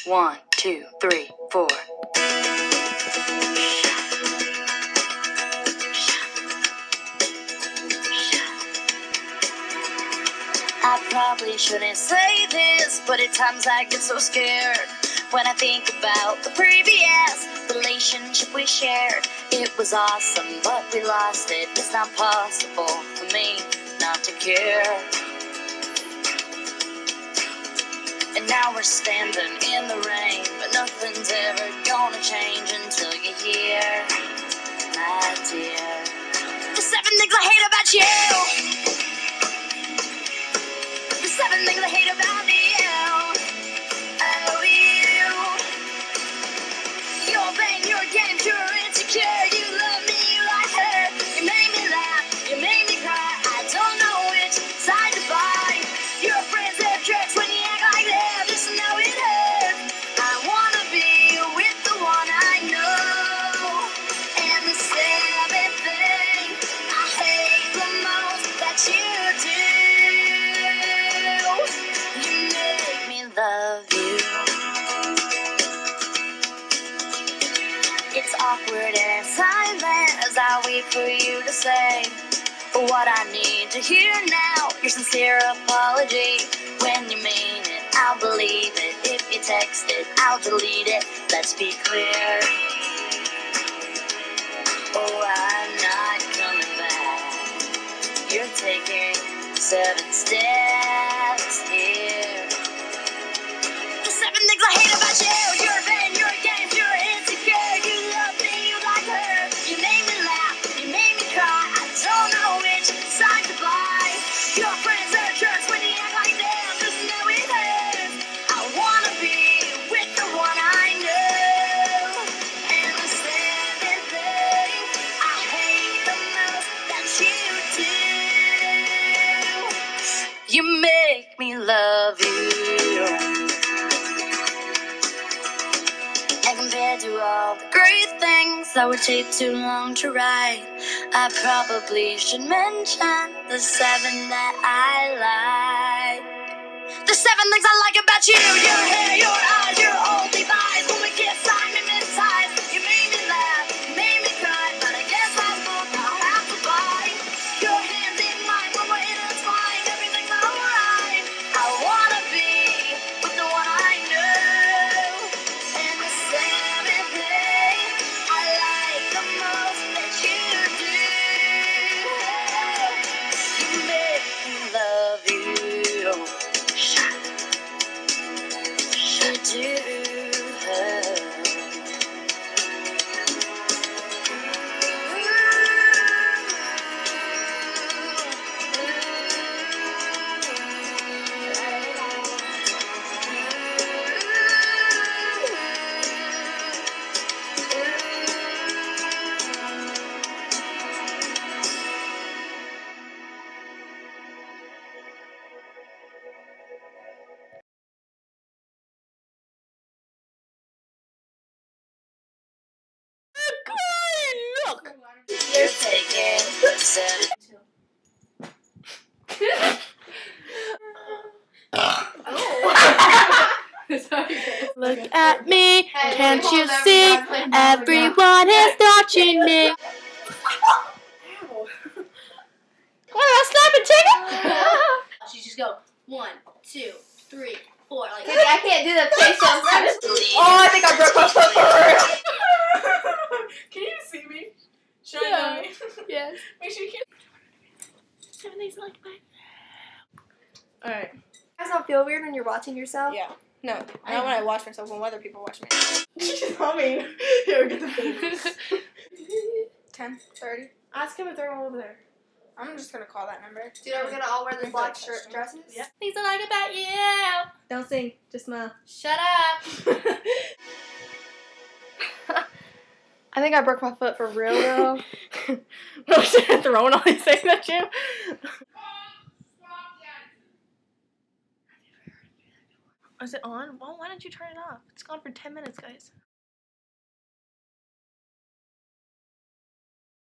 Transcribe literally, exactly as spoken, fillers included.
One, two, three, four. I probably shouldn't say this, but at times I get so scared when I think about the previous relationship we shared. It was awesome, but we lost it. It's not possible for me not to care. And now we're standing in the rain, but nothing's ever gonna change until you're here, my dear. The seven things I hate about you. The seven things I hate about you. Oh, you. Your vain, your games, you're insecure. You love me, you like her. You made me laugh, you made me cry. I don't know which side to buy. Your friends have jerks when you act like that. Listen, now it hurts. I wanna be with the one I know. And the seventh thing I hate the most that you do. You make me love you. It's awkward and silent as I wait for you to say what I need to hear now. Your sincere apology. When you mean it, I'll believe it. If you text it, I'll delete it. Let's be clear. Oh, I'm not coming back. You're taking seven steps here. The seven things I hate about you. You're vain, you're games, you're insecure. You love me, you like her. You made me laugh, you made me cry. I don't know which side to buy. Your friends are jerks when you act like them. Listen, now it hurts. I wanna be with the one I know. And the seventh thing I hate the most that you do. You make me love you. And compared to all the great things that would take too long to write, I probably should mention the seven that I like. The seven things I like about you. Your hair, your eyes, your old Levi's. When we kiss, I'm hypnotized. You made me laugh, you made me cry, but I guess I spoke, I'll have to buy. Your hands in mine when we're intertwined. Everything's alright. I wanna be with the one I know. And the seventh thing I like the most that you do. You make me love you. You do. Look! You're taking seven. Look at me, can't you see? Everyone is watching me. What, a snapping chicken? She just go one, two, three, four. Like I can't do the face of Oh, I think I broke my foot for real. Can you see me? Should Yeah. I know me? Yes. Make sure you can. Seven things I like about Alright. You guys not feel weird when you're watching yourself? Yeah. No, not when I watch myself, when other people watch me. She's humming. Here, get the fingers. ten, thirty. Ask him if they're all over there. I'm just gonna call that number. Dude, are we gonna all wear the black shirt dresses? Yeah. Things I like about you. don't sing, just smile. Shut up. I think I broke my foot for real though. Throwing all these things at you. Is it on? Well, why don't you turn it off? It's gone for ten minutes, guys.